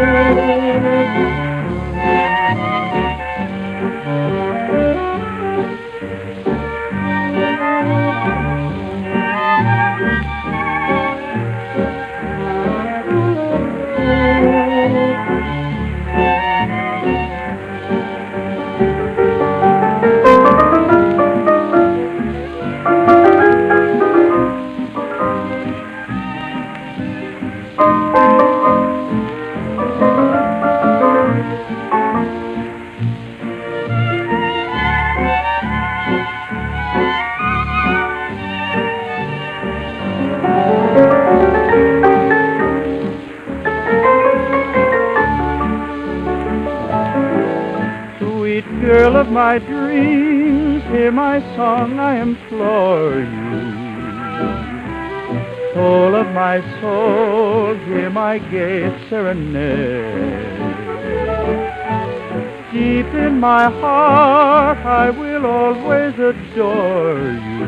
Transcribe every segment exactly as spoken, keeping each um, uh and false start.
Girl of my dreams, hear my song, I implore you. Soul of my soul, hear my gay serenade. Deep in my heart, I will always adore you.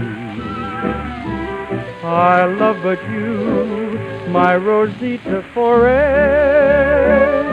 I love but you, my Rosita, forever.